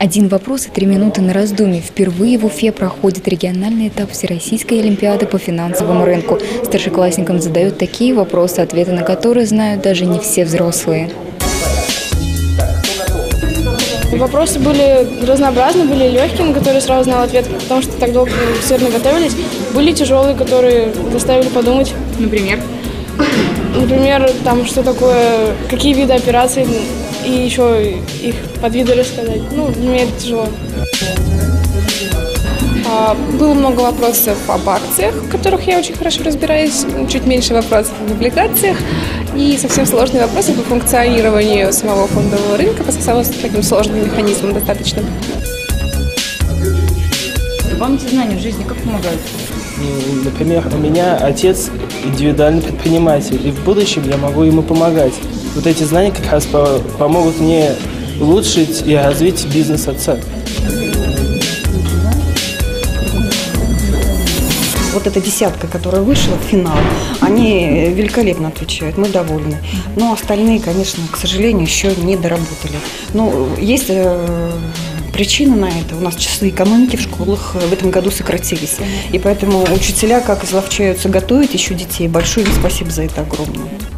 Один вопрос и 3 минуты на раздумье. Впервые в Уфе проходит региональный этап Всероссийской олимпиады по финансовому рынку. Старшеклассникам задают такие вопросы, ответы на которые знают даже не все взрослые. Вопросы были разнообразны, были легкие, на которые сразу знал ответ, потому что так долго усердно готовились. Были тяжелые, которые заставили подумать. Например? Например, там что такое, какие виды операций и еще их подвиды рассказать. Ну, для меня это тяжело. Было много вопросов об акциях, в которых я очень хорошо разбираюсь, чуть меньше вопросов об облигациях и совсем сложные вопросы по функционированию самого фондового рынка, по таким сложным механизмам достаточно. Вам эти знания в жизни как помогают? Например, у меня отец индивидуальный предприниматель, и в будущем я могу ему помогать. Вот эти знания как раз помогут мне улучшить и развить бизнес отца. Вот эта десятка, которая вышла в финал, они великолепно отвечают, мы довольны. Но остальные, конечно, к сожалению, еще не доработали. Но есть причина на это. У нас часы экономики в школах в этом году сократились. И поэтому учителя как изловчаются готовить еще детей. Большое им спасибо за это огромное.